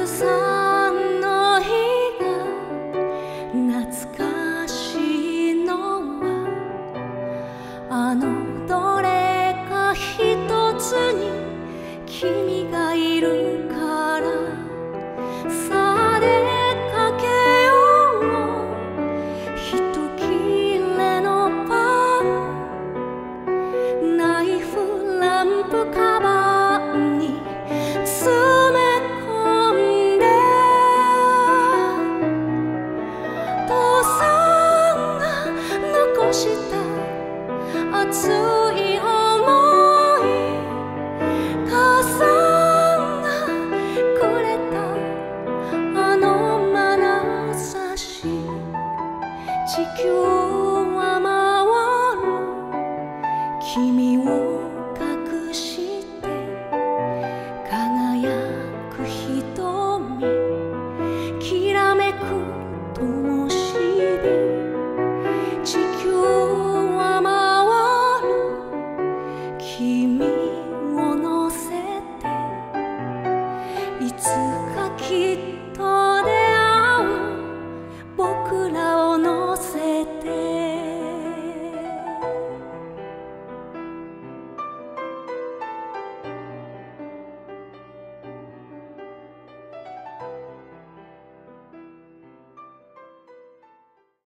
くさんの日が懐かしいのはあのどれか一つに君がいるからさあ出かけよう一切れのパンナイフランプカバンに詰め込んで父さんが残した熱い想い母さんがくれたあの眼差し地球は回る君を隠して輝く瞳きらめく灯火地球は回る君を乗せていつかきっと